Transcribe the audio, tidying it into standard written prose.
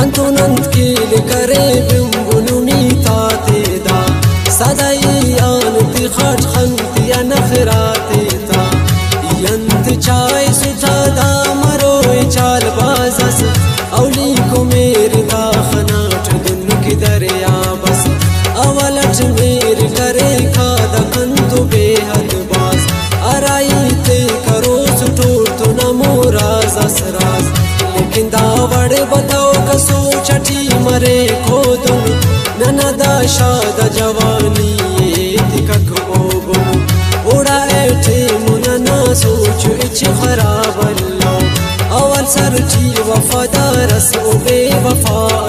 kanto nantkil kare bimbuluni tateda sadai anti khat khanti anakhrateta yant chai sutada maroi chal bazas awli ko mere da khanat dun ki darya bas awalat mere kare khada kanto behad bas araite karo sutor to namora zasras लेकिन दावड़ बताओ कसो छठी मरे खोदुन ननदा शाद जवानी तिकक मोगुन उड़ा ऐठे मुनना सोच etch खराब अल्लाह अवल सरची वफादार सो बेवफा